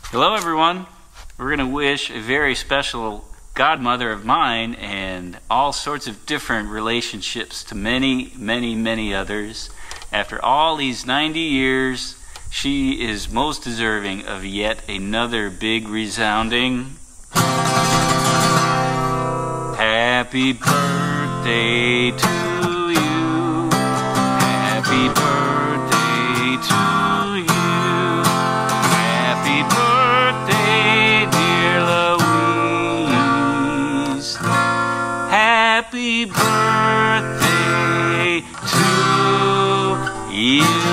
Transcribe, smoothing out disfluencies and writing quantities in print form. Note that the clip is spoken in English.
Hello everyone. We're going to wish a very special godmother of mine and all sorts of different relationships to many others. After all these 90 years, she is most deserving of yet another big resounding happy birthday to you. Happy birthday to you. Happy birthday, dear Louise. Happy birthday to you.